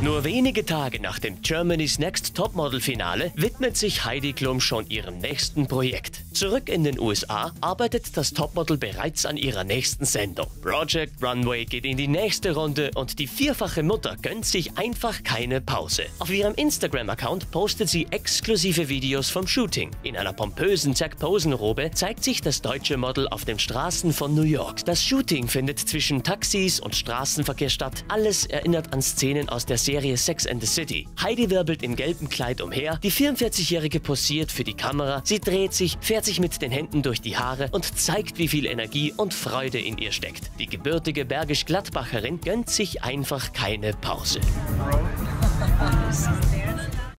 Nur wenige Tage nach dem Germany's Next Topmodel-Finale widmet sich Heidi Klum schon ihrem nächsten Projekt. Zurück in den USA arbeitet das Topmodel bereits an ihrer nächsten Sendung. Project Runway geht in die nächste Runde und die vierfache Mutter gönnt sich einfach keine Pause. Auf ihrem Instagram-Account postet sie exklusive Videos vom Shooting. In einer pompösen Zack-Posen-Robe zeigt sich das deutsche Model auf den Straßen von New York. Das Shooting findet zwischen Taxis und Straßenverkehr statt. Alles erinnert an Szenen aus der Serie Sex and the City. Heidi wirbelt im gelben Kleid umher, die 44-Jährige posiert für die Kamera, sie dreht sich, fährt sich mit den Händen durch die Haare und zeigt, wie viel Energie und Freude in ihr steckt. Die gebürtige Bergisch Gladbacherin gönnt sich einfach keine Pause.